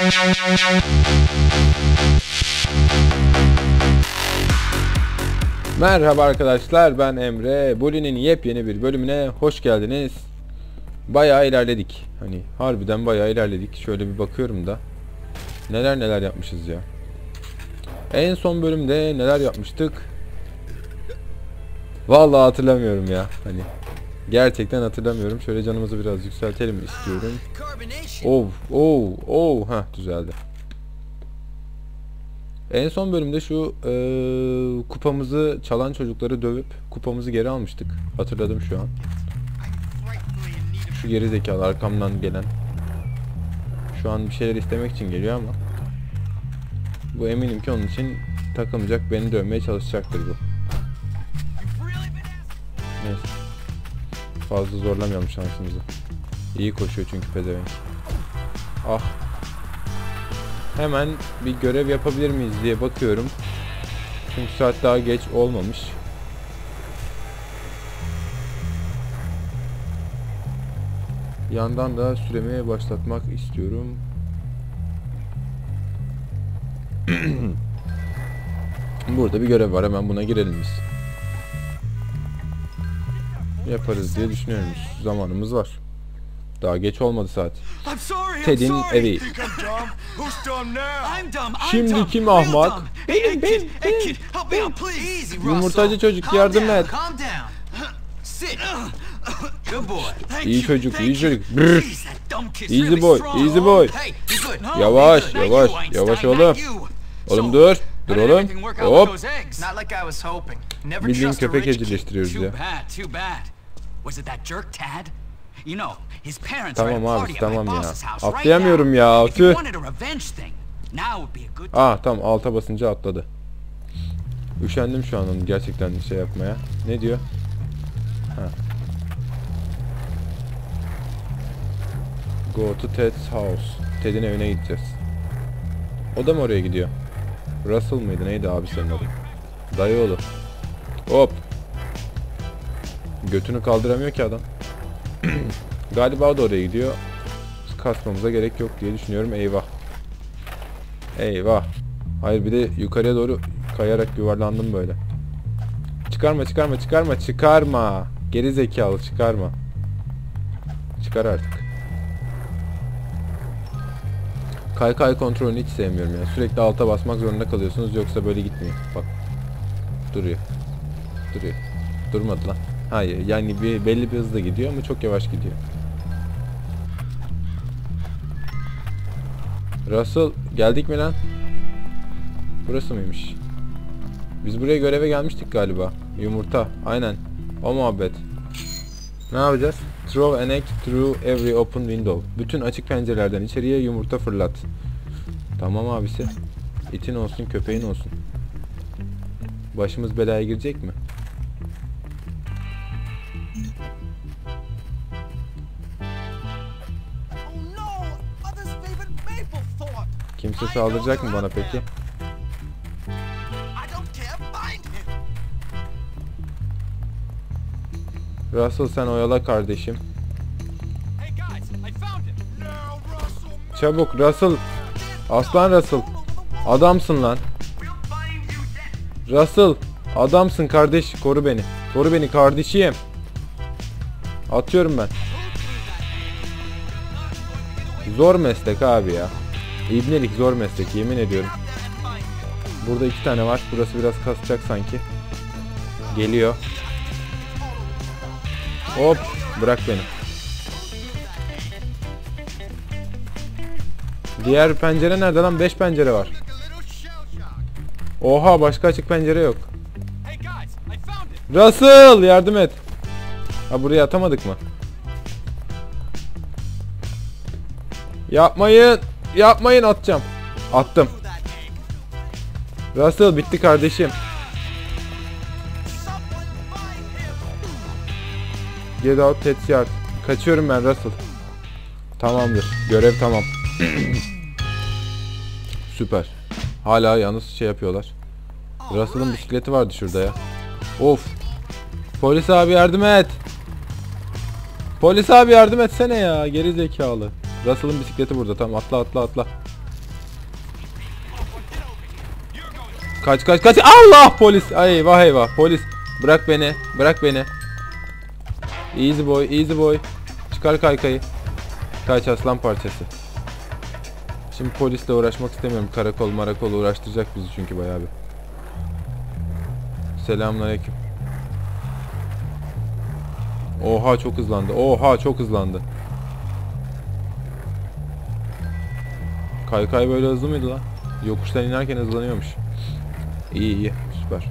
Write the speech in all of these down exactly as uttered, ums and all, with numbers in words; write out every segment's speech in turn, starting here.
Merhaba arkadaşlar, ben Emre. Bully'nin yepyeni bir bölümüne hoş geldiniz. Bayağı ilerledik. Hani harbiden bayağı ilerledik. Şöyle bir bakıyorum da. Neler neler yapmışız ya. En son bölümde neler yapmıştık? Vallahi hatırlamıyorum ya. Hani gerçekten hatırlamıyorum. Şöyle canımızı biraz yükseltelim istiyorum. Oh, oh, oh. Heh, düzeldi. En son bölümde şu e, kupamızı çalan çocukları dövüp kupamızı geri almıştık. Hatırladım şu an. Şu geri zekalı arkamdan gelen. Şu an bir şeyler istemek için geliyor ama bu eminim ki onun için takılmayacak, beni dövmeye çalışacaktır bu. Neyse. Fazla zorlamayalım şansımızı. İyi koşuyor çünkü pezevenk. Ah. Hemen bir görev yapabilir miyiz diye bakıyorum. Çünkü saat daha geç olmamış. Yandan da süremi başlatmak istiyorum. Burada bir görev var, hemen buna girelim biz. Yaparız diye düşünüyorum. Zamanımız var. Daha geç olmadı saat. Ted'in evi. Şimdi kim ahmak? Benim, benim, benim. Yumurtacı çocuk, yardım et. İyi çocuk, iyi çocuk. Easy boy, easy boy. Yavaş, yavaş, yavaş oğlum. Oğlum dur, dur oğlum. Hop. Bildiğin köpek evcilleştiriyoruz ya. Tamam abi, tamam ya. Atlayamıyorum ya. Tüh. Ah tamam, alta basınca atladı. Üşendim şu an onu gerçekten şey yapmaya. Ne diyor? Ha. Go to Ted's house. Ted'in evine gideceğiz. O da mı oraya gidiyor? Russell mıydı? Neydi abi senin adı? Dayıoğlu. Hop. Götünü kaldıramıyor ki adam. Galiba o da oraya gidiyor. Kasmamıza gerek yok diye düşünüyorum. Eyvah. Eyvah. Hayır, bir de yukarıya doğru kayarak yuvarlandım böyle. Çıkarma, çıkarma, çıkarma, çıkarma. Geri zekalı, çıkarma. Çıkar artık. Kaykay kontrolünü hiç sevmiyorum yani. Sürekli alta basmak zorunda kalıyorsunuz, yoksa böyle gitmiyor. Bak. Duruyor. Duruyor. Durmadı lan. Hayır, yani bir belli bir hızla gidiyor ama çok yavaş gidiyor. Russell, geldik mi lan? Burası mıymış? Biz buraya göreve gelmiştik galiba. Yumurta, aynen. O muhabbet. Ne yapacağız? Throw an egg through every open window. Bütün açık pencerelerden içeriye yumurta fırlat. Tamam abisi. İtin olsun, köpeğin olsun. Başımız belaya girecek mi? Kimse saldıracak mı bana peki? Russell, sen oyala kardeşim. Çabuk Russell. Aslan Russell. Adamsın lan. Russell. Adamsın kardeş. Koru beni. Koru beni kardeşim. Atıyorum ben. Zor meslek abi ya. İbnelik zor meslek, yemin ediyorum. Burada iki tane var. Burası biraz kasacak sanki. Geliyor. Hop. Bırak beni. Diğer pencere nerede lan? beş pencere var. Oha, başka açık pencere yok. Russell, yardım et. Ha, buraya atamadık mı? Yapmayın. Yapmayın, atacağım. Attım. Russell, bitti kardeşim. Get out Ted's yard. Kaçıyorum ben Russell. Tamamdır. Görev tamam. Süper. Hala yalnız şey yapıyorlar. Russell'ın bisikleti vardı şurada ya. Of. Polis abi yardım et. Polis abi yardım etsene ya. Geri zekalı. Russell'ın bisikleti burada. Tamam, atla atla atla. Kaç kaç kaç. Allah, polis. Ay vah eyvah, polis. Bırak beni. Bırak beni. Easy boy, easy boy. Çıkar kaykayı. Kaç aslan parçası. Şimdi polisle uğraşmak istemiyorum. Karakol marakol uğraştıracak bizi çünkü bayağı bir. Selamünaleyküm. Oha çok hızlandı. Oha çok hızlandı. Kaykay böyle hızlı mıydı lan? Yokuştan inerken hızlanıyormuş. İyi iyi, süper.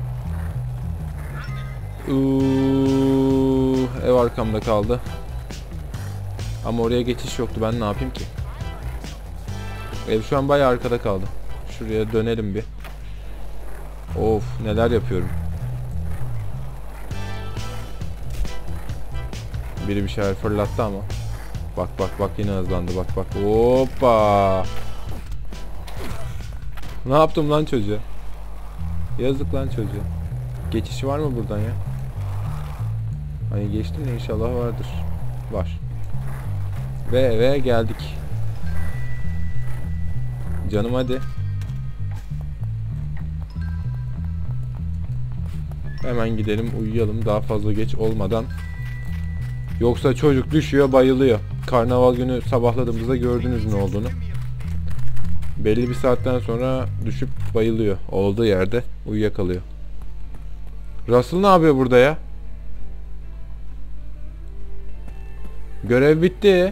Uuu, ev arkamda kaldı. Ama oraya geçiş yoktu. Ben ne yapayım ki? Ev şu an bayağı arkada kaldı. Şuraya dönelim bir. Of, neler yapıyorum. Biri bir şeyler fırlattı ama. Bak bak bak, yine hızlandı. Bak bak. Hoppa. Ne yaptım lan çocuğa? Yazık lan çocuğa. Geçişi var mı buradan ya? Hani geçtim de inşallah vardır. Var. Ve eve geldik. Canım hadi. Hemen gidelim, uyuyalım daha fazla geç olmadan. Yoksa çocuk düşüyor, bayılıyor. Karnaval günü sabahladığımızda gördünüz ne olduğunu. Belli bir saatten sonra düşüp bayılıyor. Olduğu yerde uyuyakalıyor. Russell ne yapıyor burada ya? Görev bitti.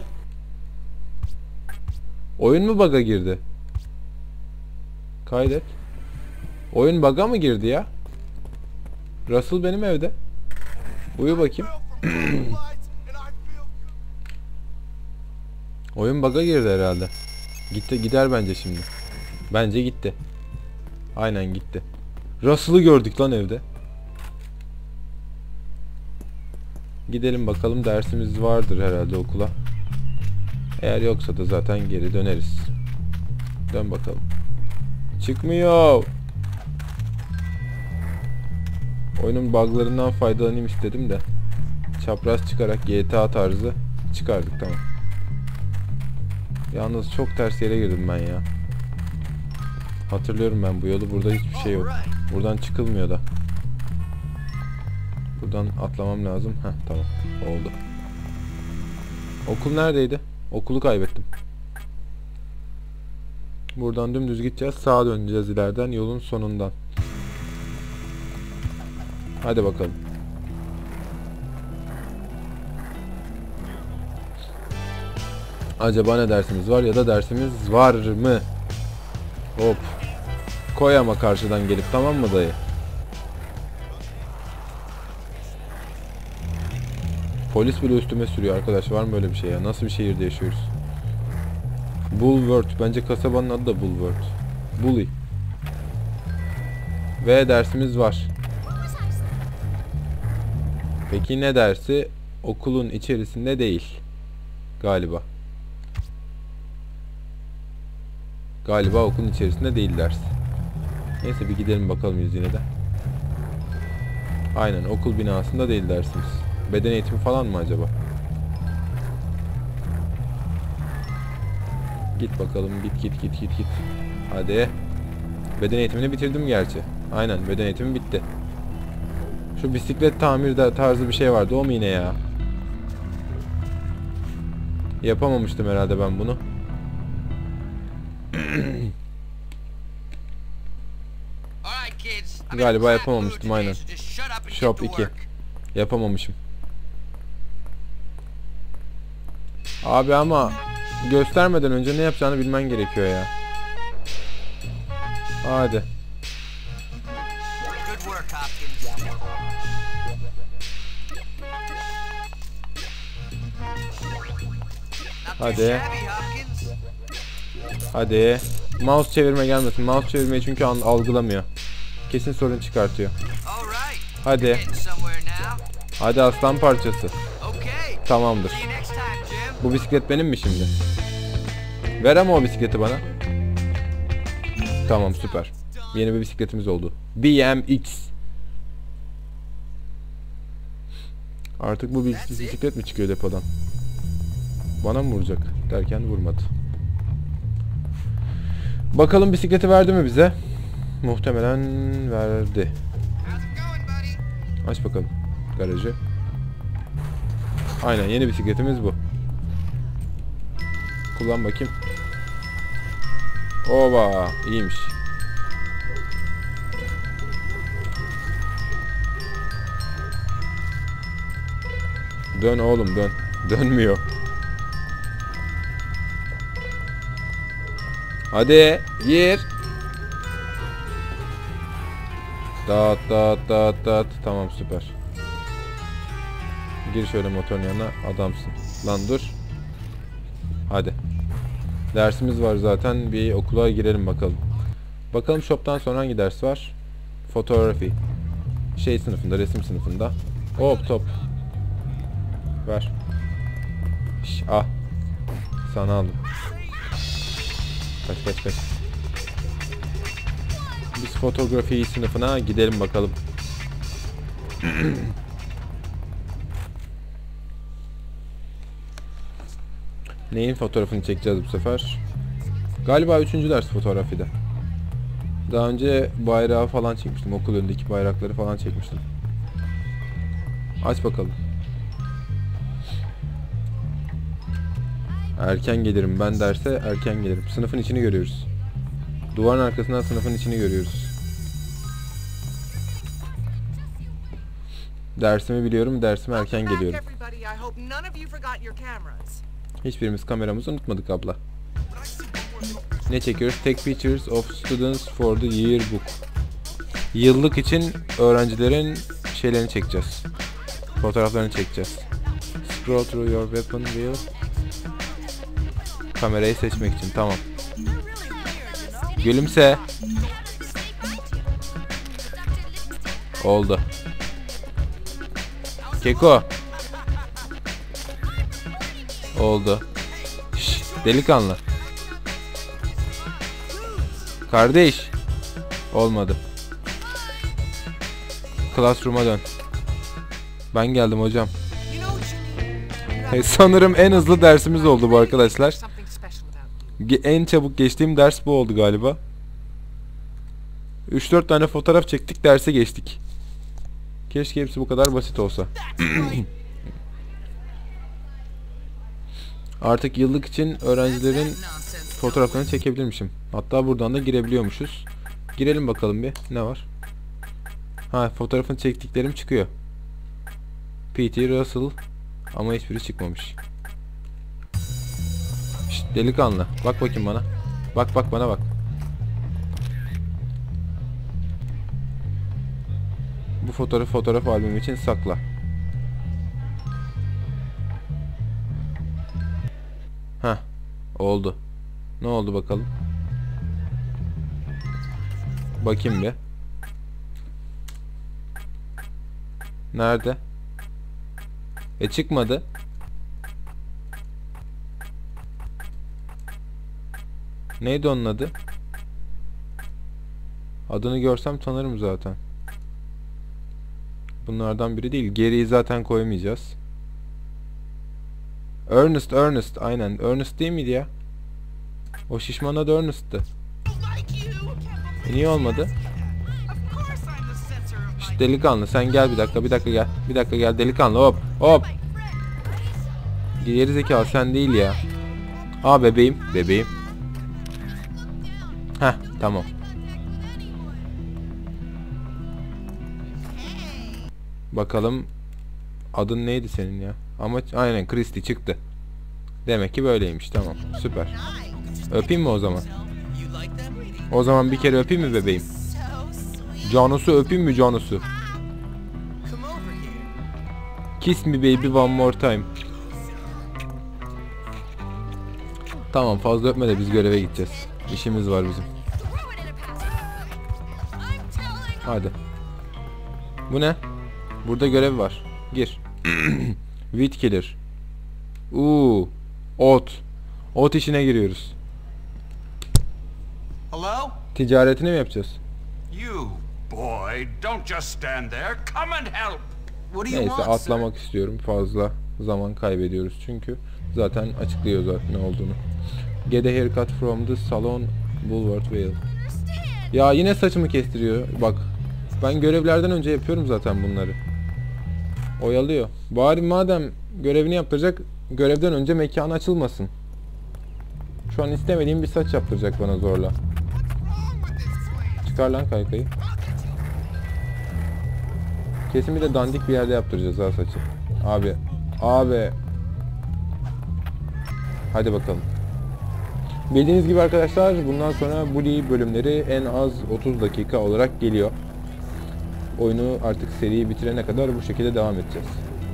Oyun mu bug'a girdi? Kaydet. Oyun bug'a mı girdi ya? Russell benim evde. Uyu bakayım. Oyun bug'a girdi herhalde. Gitti, gider bence şimdi. Bence gitti. Aynen gitti. Russell'ı gördük lan evde. Gidelim bakalım, dersimiz vardır herhalde okula. Eğer yoksa da zaten geri döneriz. Dön bakalım. Çıkmıyor. Oyunun buglarından faydalanayım istedim de. Çapraz çıkarak G T A tarzı çıkardık, tamam. Yalnız çok ters yere girdim ben ya. Hatırlıyorum ben bu yolu. Burada hiçbir şey yok. Buradan çıkılmıyor da. Buradan atlamam lazım. Heh, tamam. Oldu. Okul neredeydi? Okulu kaybettim. Buradan dümdüz gideceğiz. Sağa döneceğiz ileriden. Yolun sonundan. Hadi bakalım. Acaba ne dersimiz var ya da dersimiz var mı? Hop. Koy ama karşıdan gelip, tamam mı dayı? Polis bile üstüme sürüyor arkadaş. Var mı öyle bir şey ya? Nasıl bir şehirde yaşıyoruz? Bulworth. Bence kasabanın adı da Bulworth. Bully. Ve dersimiz var. Peki ne dersi? Okulun içerisinde değil. Galiba. Galiba okulun içerisinde değil ders. Neyse bir gidelim bakalım yüz yine de. Aynen, okul binasında değil dersimiz. Beden eğitimi falan mı acaba? Git bakalım, git git git git git. Hadi. Beden eğitimini bitirdim gerçi. Aynen, beden eğitimi bitti. Şu bisiklet tamir tarzı bir şey vardı, o mu yine ya? Yapamamıştım herhalde ben bunu. Galiba yapamamıştım, aynen. Shop iki. Yapamamışım. Abi ama göstermeden önce ne yapacağını bilmen gerekiyor ya. Hadi. Hadi. Hadi. Mouse çevirme gelmesin. Mouse çevirmeyi çünkü algılamıyor. Kesin sorun çıkartıyor. Hadi. Hadi aslan parçası. Tamamdır. Bu bisiklet benim mi şimdi? Ver ama o bisikleti bana. Tamam, süper. Yeni bir bisikletimiz oldu. B M X. Artık bu bisiklet mi çıkıyor depodan? Bana mı vuracak derken vurmadı. Bakalım bisikleti verdi mi bize? Muhtemelen verdi. Aç bakalım garajı. Aynen, yeni bisikletimiz bu. Kullan bakayım. Oba, iyiymiş. Dön oğlum, dön. Dönmüyor. Hadi gir. Dağıt dağıt dağıt dağıt. Tamam, süper. Gir şöyle motorun yanına, adamsın. Lan dur. Hadi. Dersimiz var zaten, bir okula girelim bakalım. Bakalım shop'tan sonra hangi ders var? Fotoğrafi. Şey sınıfında, resim sınıfında. Hop top. Ver. Şş, ah. Sana aldım. Kaç kaç kaç. Biz fotoğrafi sınıfına gidelim bakalım. Neyin fotoğrafını çekeceğiz bu sefer? Galiba üçüncü ders fotoğrafide. Daha önce bayrağı falan çekmiştim. Okul önündeki bayrakları falan çekmiştim. Aç bakalım. Erken gelirim ben derse, erken gelirim. Sınıfın içini görüyoruz. Duvarın arkasından sınıfın içini görüyoruz. Dersimi biliyorum, dersime erken geliyorum. Hiçbirimiz kameramızı unutmadık abla. Ne çekiyoruz? Take pictures of students for the yearbook. Yıllık için öğrencilerin şeylerini çekeceğiz. Fotoğraflarını çekeceğiz. Scroll through your weapon wheel. Kamerayı seçmek için, tamam. Gülümse. Oldu. Keko. Oldu. Şşş, delikanlı. Kardeş. Olmadı. Classroom'a dön. Ben geldim hocam. Hey, sanırım en hızlı dersimiz oldu bu arkadaşlar. En çabuk geçtiğim ders bu oldu galiba. üç dört tane fotoğraf çektik, derse geçtik. Keşke hepsi bu kadar basit olsa. Artık yıllık için öğrencilerin fotoğraflarını çekebilirmişim. Hatta buradan da girebiliyormuşuz. Girelim bakalım bir. Ne var? Ha, fotoğrafını çektiklerim çıkıyor. P T Russell. Ama hiçbiri çıkmamış. Şşt, delikanlı. Bak bakayım bana. Bak bak bana bak. Bu fotoğrafı fotoğraf albümü için sakla. Heh. Oldu. Ne oldu bakalım? Bakayım bir. Nerede? E çıkmadı. Neydi onun adı? Adını görsem tanırım zaten. Bunlardan biri değil. Geriyi zaten koymayacağız. Ernest, Ernest. Aynen. Ernest değil miydi ya? O şişman adı Ernest'tı. E niye olmadı? Şşt, delikanlı sen gel bir dakika. Bir dakika gel. Bir dakika gel delikanlı. Hop. Hop. Geri zekalı sen değil ya. Aa bebeğim. Bebeğim. Heh tamam. Bakalım. Adın neydi senin ya? Ama aynen Christy çıktı. Demek ki böyleymiş. Tamam. Süper. Öpeyim mi o zaman? O zaman bir kere öpeyim mi bebeğim? Canusu öpeyim mi Canusu? Kiss me baby one more time. Tamam, fazla öpme de biz göreve gideceğiz. İşimiz var bizim. Hadi. Bu ne? Burada görev var. Gir. Weed killer. Uuu. Ot. Ot işine giriyoruz. Hello? Ticaretini mi yapacağız? You boy, don't just stand there. Come and help. What do you Neyse, want, sir? atlamak istiyorum. Fazla zaman kaybediyoruz çünkü. Zaten açıklıyor zaten ne olduğunu. Get a haircut from the salon Boulevard Vale. Ya yine saçımı kestiriyor. Bak. Ben görevlerden önce yapıyorum zaten bunları. Oyalıyor. Bari madem görevini yaptıracak, görevden önce mekan açılmasın. Şu an istemediğim bir saç yaptıracak bana zorla. Çıkar lan kaykayı. Kesin bir de dandik bir yerde yaptıracağız ha saçı. Abi. Abi. Hadi bakalım. Bildiğiniz gibi arkadaşlar bundan sonra Bully bölümleri en az otuz dakika olarak geliyor. Oyunu artık seriyi bitirene kadar bu şekilde devam edeceğiz.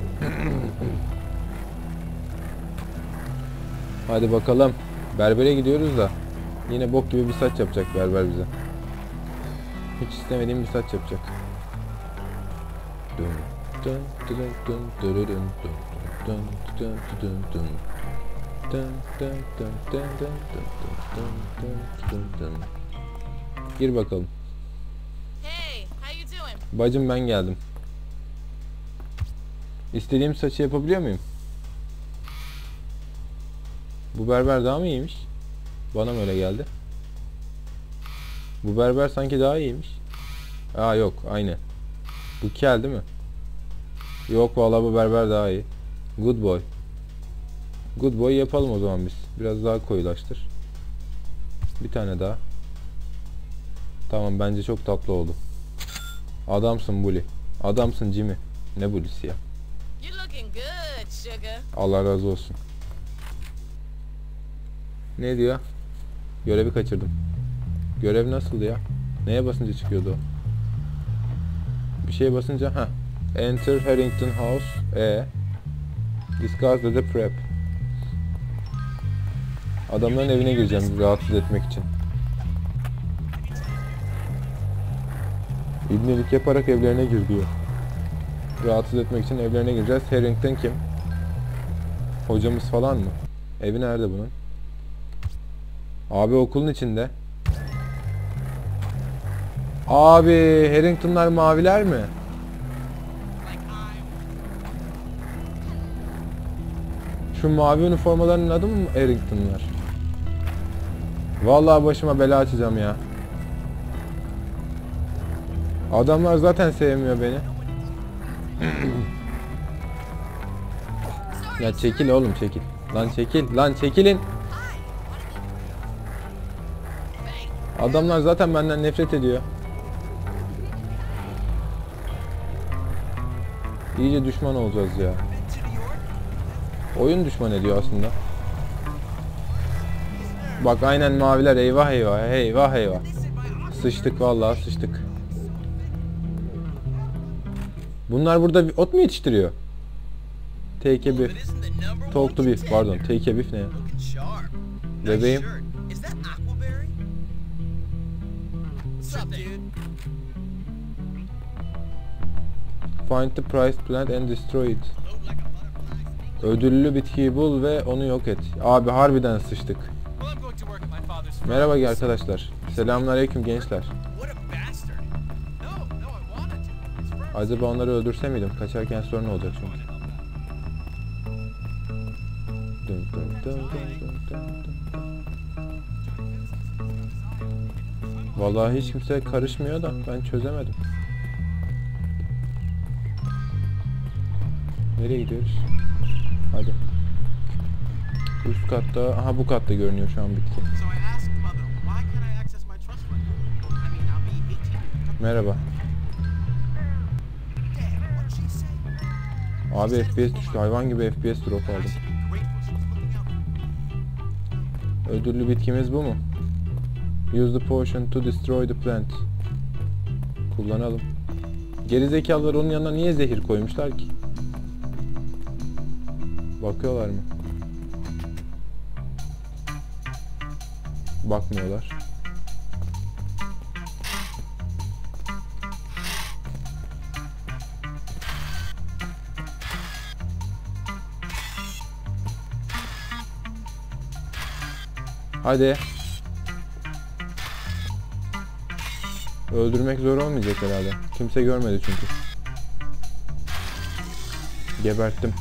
Hadi bakalım. Berbere gidiyoruz da yine bok gibi bir saç yapacak berber bize. Hiç istemediğim bir saç yapacak. Gir bakalım. Hey, how you doing? Bacım ben geldim. İstediğim saçı yapabiliyor muyum? Bu berber daha mı iyiymiş? Bana mı öyle geldi? Bu berber sanki daha iyiymiş. Aa yok aynı. Bu kel değil mi? Yok vallahi bu berber daha iyi. Good boy. Good boy yapalım o zaman biz. Biraz daha koyulaştır. Bir tane daha. Tamam bence çok tatlı oldu. Adamsın Bully. Adamsın Jimmy. Ne Bully'si ya? You're looking good, sugar. Allah razı olsun. Ne diyor? Görevi kaçırdım. Görev nasıldı ya? Neye basınca çıkıyordu o? Bir şeye basınca ha. Enter Harrington House. E. Discuss the prep. Adamların evine gireceğim rahatsız etmek için. İbnelik yaparak evlerine gir diyor. Rahatsız etmek için evlerine gireceğiz. Harrington kim? Hocamız falan mı? Evi nerede bunun? Abi okulun içinde. Abi Harrington'lar maviler mi? Şu mavi üniformaların adı mı Harrington'lar? Vallahi başıma bela açacağım ya. Adamlar zaten sevmiyor beni. Ya çekil oğlum çekil. Lan çekil lan çekilin. Adamlar zaten benden nefret ediyor. İyice düşman olacağız ya. Oyun düşman ediyor aslında. Bak aynen maviler eyvah eyvah eyvah eyvah. Sıçtık vallahi sıçtık. Bunlar burada bir ot mu yetiştiriyor? Take a beef. Talk to beef pardon. Take a beef ne ya? Bebeğim. Find the prized plant and destroy it. Ödüllü bitkiyi bul ve onu yok et. Abi harbiden sıçtık. Merhaba arkadaşlar. Selamünaleyküm gençler. Acaba onları öldürse miydim? Kaçarken sorun olacak çünkü. Dun dun dun dun dun dun. Vallahi hiç kimse karışmıyor da ben çözemedim. Nereye gidiyoruz? Hadi. Üst katta, aha bu katta görünüyor şu an bitki. Merhaba. Abi F P S düştü. Hayvan gibi F P S drop aldım. Ödüllü bitkimiz bu mu? Use the potion to destroy the plant. Kullanalım. Gerizekalılar onun yanına niye zehir koymuşlar ki? Bakıyorlar mı? Bakmıyorlar. Hadi. Öldürmek zor olmayacak herhalde. Kimse görmedi çünkü. Geberttim.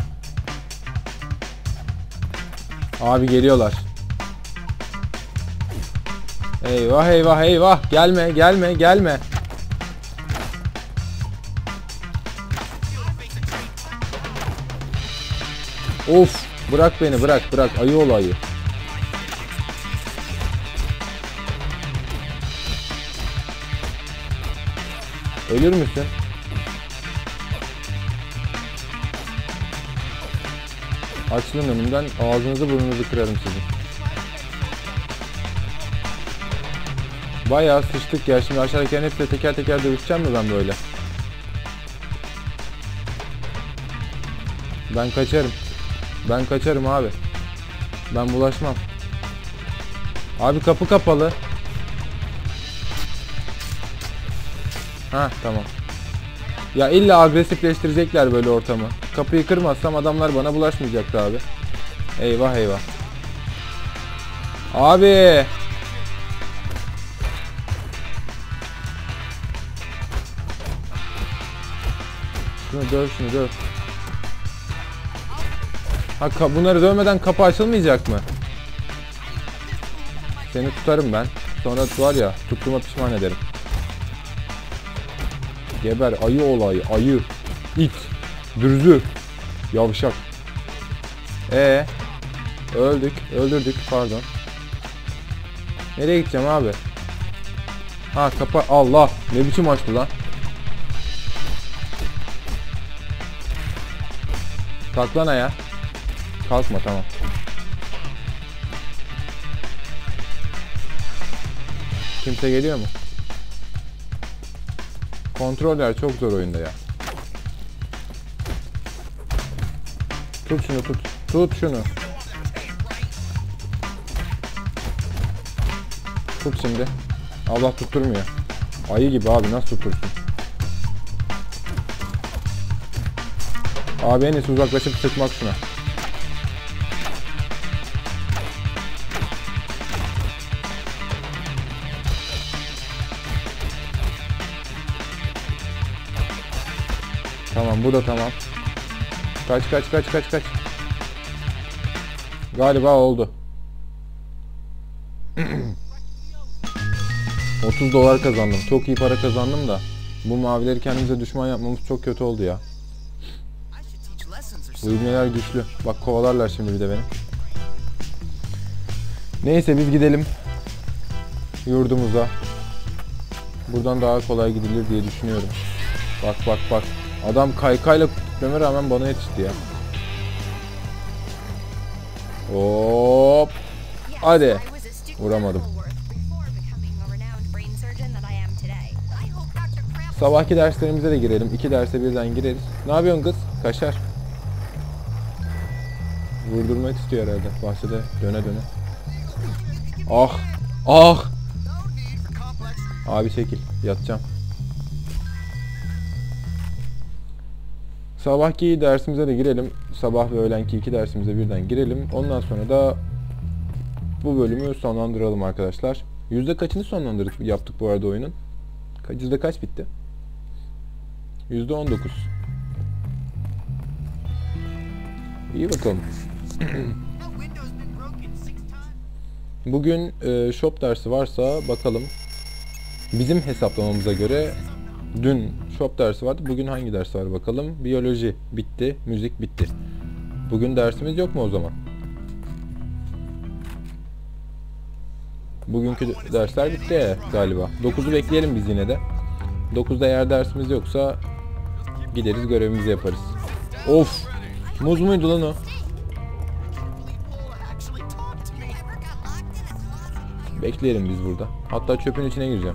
Abi geliyorlar. Eyvah eyvah eyvah. Gelme gelme gelme. Of. Bırak beni bırak bırak. Ayı ol ayı. Ölür müsün? Açılın önümden. Ağzınızı burnunuzu kırarım sizin. Bayağı sıçtık ya. Şimdi aşağıdakilerin hepsiyle teker teker dövüşeceğim mi ben böyle? Ben kaçarım. Ben kaçarım abi. Ben bulaşmam. Abi kapı kapalı. Ha tamam. Ya illa agresifleştirecekler böyle ortamı. Kapıyı kırmazsam adamlar bana bulaşmayacaktı abi. Eyvah eyvah. Abi. Şunu döv şunu döv. Ha bunları dövmeden kapı açılmayacak mı? Seni tutarım ben. Sonra var ya tuttuğuma pişman ederim. Geber ayı olayı ayı. İt. Dürzü. Yavşak. Ee, öldük. Öldürdük pardon. Nereye gideceğim abi? Ha kapa Allah. Ne biçim açtı lan? Kalk lan ayağa. Kalkma tamam. Kimse geliyor mu? Kontroller çok zor oyunda ya. Tut şunu tut. Tut şunu. Tut şimdi. Allah tutturmuyor. Ayı gibi abi nasıl tutursun? Abi en iyisi uzaklaşıp sıkmak şuna. Tamam bu da tamam. Kaç kaç kaç kaç kaç. Galiba oldu. otuz dolar kazandım. Çok iyi para kazandım da. Bu mavileri kendimize düşman yapmamız çok kötü oldu ya. Bu ibneler güçlü. Bak kovalarlar şimdi bir de beni. Neyse biz gidelim. Yurdumuza. Buradan daha kolay gidilir diye düşünüyorum. Bak bak bak. Adam kaykayla gitmeme rağmen bana yetişti ya. Hop. Hadi. Vuramadım. Sabahki derslerimize de girelim. İki derse birden gireriz. Ne yapıyorsun kız? Kaşar. Vurdurmak istiyor herhalde. Bahçede döne döne. Ah. Ah. Abi çekil. Yatacağım. Sabahki dersimize de girelim. Sabah ve öğlenki iki dersimize birden girelim. Ondan sonra da bu bölümü sonlandıralım arkadaşlar. Yüzde kaçını sonlandırdık yaptık bu arada oyunun? Yüzde kaç bitti? Yüzde on dokuz. İyi bakalım. Bugün e, shop dersi varsa bakalım. Bizim hesaplamamıza göre dün shop dersi vardı. Bugün hangi ders var bakalım. Biyoloji bitti. Müzik bitti. Bugün dersimiz yok mu o zaman? Bugünkü dersler bitti ya, galiba. dokuzu bekleyelim biz yine de. dokuzda eğer dersimiz yoksa gideriz görevimizi yaparız. Of! Muz muydu lan o? Bekleyelim biz burada. Hatta çöpün içine gireceğim.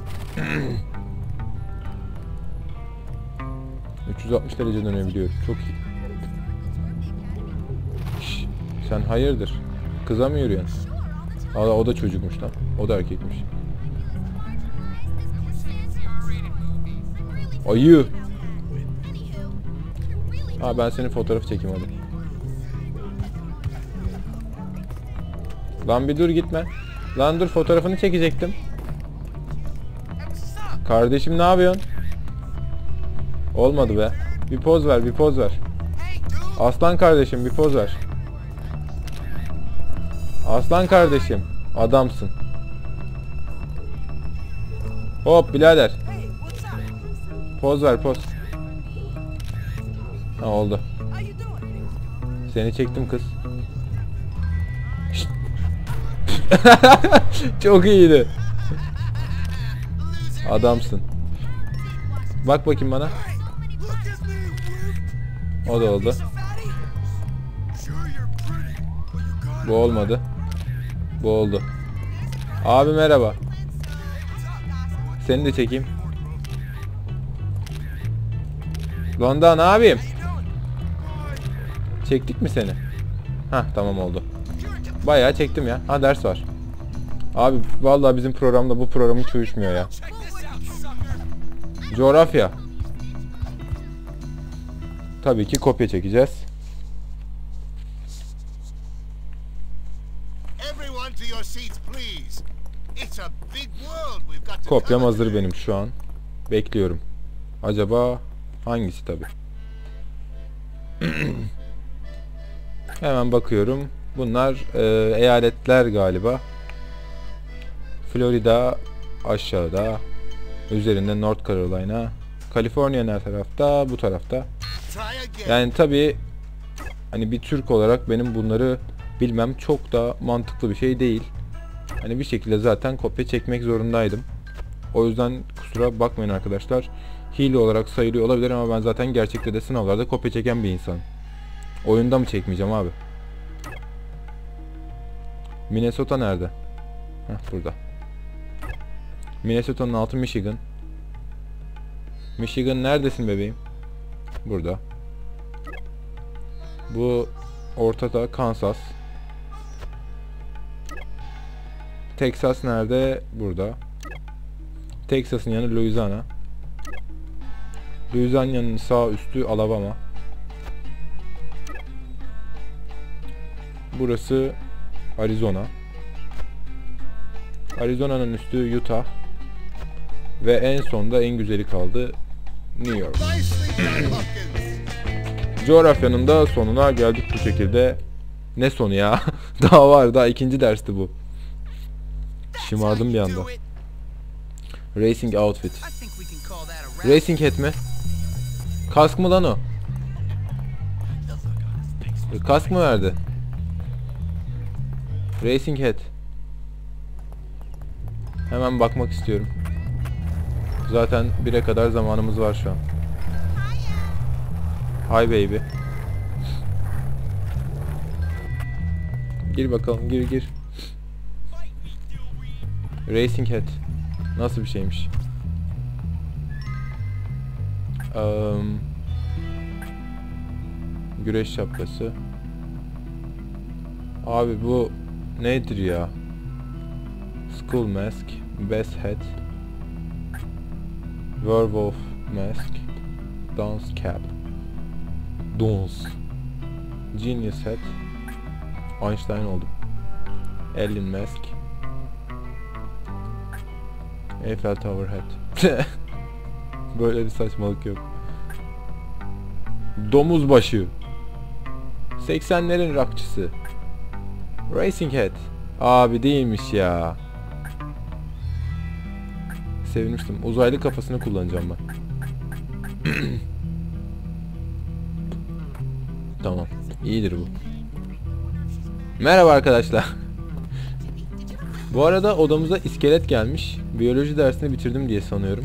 üç yüz altmış derece dönebiliyorum. Çok iyi. Şş, sen hayırdır? Kıza mı yürüyorsun? Aa, o da çocukmuş lan. O da erkekmiş. Ayı. Ha ben senin fotoğrafı çekeyim hadi. Lan bir dur gitme. Lan dur fotoğrafını çekecektim. Kardeşim ne yapıyorsun? Olmadı be. Bir poz ver, bir poz ver. Aslan kardeşim bir poz ver. Aslan kardeşim adamsın. Hop birader. Poz ver poz. Ha oldu. Seni çektim kız. Şşt. Çok iyiydi. Adamsın. Bak bakayım bana. O da oldu. Bu olmadı. Bu oldu. Abi merhaba. Seni de çekeyim. Londa ne yapayım? Çektik mi seni? Hah tamam oldu. Bayağı çektim ya. Ha ders var. Abi vallahi bizim programda bu programın hiç uyuşmuyor ya. Coğrafya. Tabii ki kopya çekeceğiz. Kopyam hazır benim şu an. Bekliyorum. Acaba hangisi tabii. Hemen bakıyorum. Bunlar e, eyaletler galiba. Florida aşağıda. Üzerinde North Carolina. Kaliforniya ne tarafta? Bu tarafta. Yani tabii hani bir Türk olarak benim bunları bilmem çok da mantıklı bir şey değil. Hani bir şekilde zaten kopya çekmek zorundaydım. O yüzden kusura bakmayın arkadaşlar. Hile olarak sayılıyor olabilir ama ben zaten gerçekte de sınavlarda kopya çeken bir insanım. Oyunda mı çekmeyeceğim abi? Minnesota nerede? Heh, burada. Minnesota'nın altı Michigan. Michigan neredesin bebeğim? Burada. Bu ortada Kansas. Texas nerede? Burada. Texas'ın yanı Louisiana. Louisiana'nın sağ üstü Alabama. Burası Arizona. Arizona'nın üstü Utah. Ve en sonda en güzeli kaldı New York. Coğrafyanın da sonuna geldik bu şekilde. Ne sonu ya? Daha var, daha ikinci dersti bu. Şımardım bir anda. Racing outfit. Racing hat mi? Kask mı lan o? Kask mı verdi? Racing hat. Hemen bakmak istiyorum. Zaten bire kadar zamanımız var şu an. Hi baby. Gir bakalım, gir gir. Racing hat. Nasıl bir şeymiş? Um, güreş şapkası. Abi bu nedir ya? School mask, best hat, werewolf mask, dance cap, dance, genius hat, Einstein oldum, alien mask, Eiffel Tower hat. Böyle bir saçmalık yok. Domuz başı. seksenlerin rockçısı. Racing hat. Abi değilmiş ya. Sevinmiştim. Uzaylı kafasını kullanacağım ben. Tamam. İyidir bu. Merhaba arkadaşlar. Bu arada odamıza iskelet gelmiş. Biyoloji dersini bitirdim diye sanıyorum.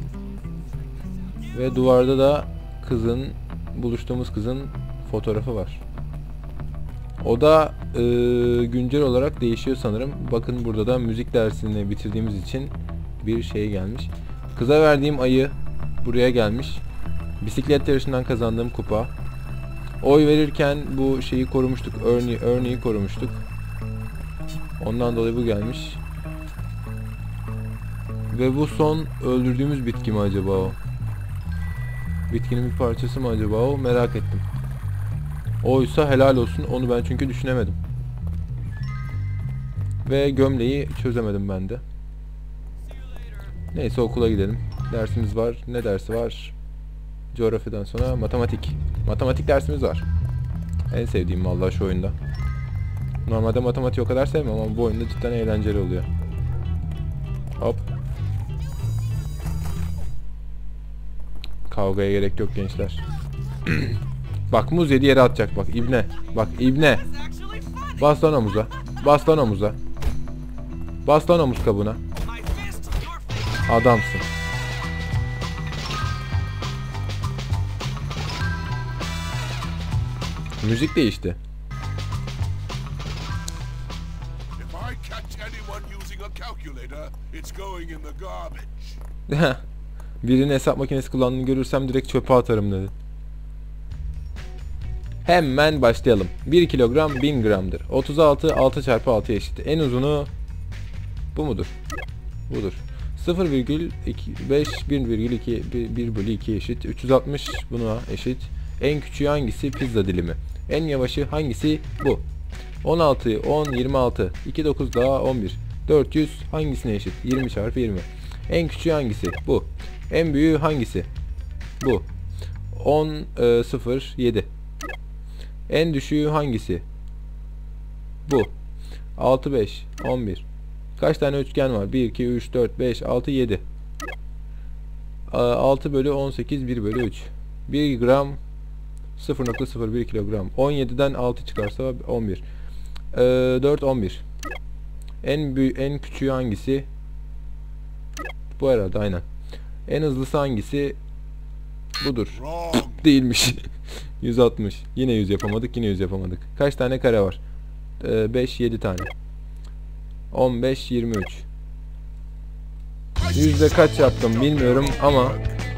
Ve duvarda da kızın, buluştuğumuz kızın fotoğrafı var. O da e, güncel olarak değişiyor sanırım. Bakın burada da müzik dersini bitirdiğimiz için bir şey gelmiş. Kıza verdiğim ayı buraya gelmiş. Bisiklet yarışından kazandığım kupa. Oy verirken bu şeyi korumuştuk. Örneği, örneği korumuştuk. Ondan dolayı bu gelmiş. Ve bu son öldürdüğümüz bitki mi acaba o? Bitkinin bir parçası mı acaba o? Merak ettim. Oysa helal olsun. Onu ben çünkü düşünemedim. Ve gömleği çözemedim ben de. Neyse okula gidelim. Dersimiz var. Ne dersi var? Coğrafyadan sonra matematik. Matematik dersimiz var. En sevdiğim vallahi şu oyunda. Normalde matematiği o kadar sevmem ama bu oyunda cidden eğlenceli oluyor. Hop. Kavgaya gerek yok gençler. Bak muz yedi yere atacak bak ibne. Bak ibne. Bas lan omuza. Bas lan omuza. Bas lan omuz kabuğuna. Adamsın. Müzik değişti. If I catch anyone using a calculator, it's going in the garbage. Birinin hesap makinesi kullandığını görürsem direkt çöpe atarım dedi. Hemen başlayalım. bir kilogram bin gramdır. otuz altı altı çarpı altı eşit. En uzunu bu mudur? Budur. sıfır virgül beş bir virgül iki bir bölü iki eşit. üç yüz altmış buna eşit. En küçüğü hangisi? Pizza dilimi. En yavaşı hangisi? Bu. on altı, on, yirmi altı. iki, dokuz daha on bir. dört yüz hangisine eşit? yirmi çarpı yirmi. En küçüğü hangisi? Bu. En büyüğü hangisi? Bu. on, sıfır, yedi. En düşüğü hangisi? Bu. altı, beş, on bir. Kaç tane üçgen var? bir, iki, üç, dört, beş, altı, yedi. altı bölü on sekiz, bir bölü üç. bir gram sıfır nokta sıfır bir kilogram. on yediden altı çıkarsa on bir. dört, on bir. En büyük, en küçüğü hangisi? Bu herhalde aynen. En hızlısı hangisi? Budur. Wrong. Değilmiş. yüz altmış. Yine yüz yapamadık, yine yüz yapamadık. Kaç tane kare var? Ee, beş, yedi tane. on beş, yirmi üç. Yüzde kaç yaptım bilmiyorum ama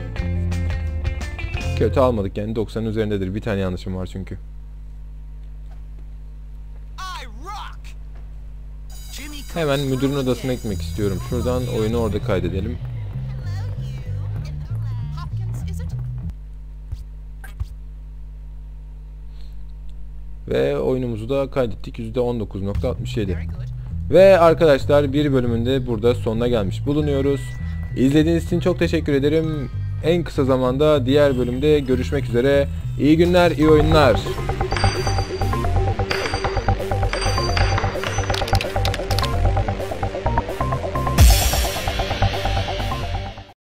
kötü almadık yani doksanın üzerindedir. Bir tane yanlışım var çünkü. Hemen müdürün odasına gitmek istiyorum. Şuradan oyunu orada kaydedelim. Ve oyunumuzu da kaydettik. yüzde on dokuz nokta altmış yedi. Ve arkadaşlar bir bölümünde burada sonuna gelmiş bulunuyoruz. İzlediğiniz için çok teşekkür ederim. En kısa zamanda diğer bölümde görüşmek üzere. İyi günler, iyi oyunlar.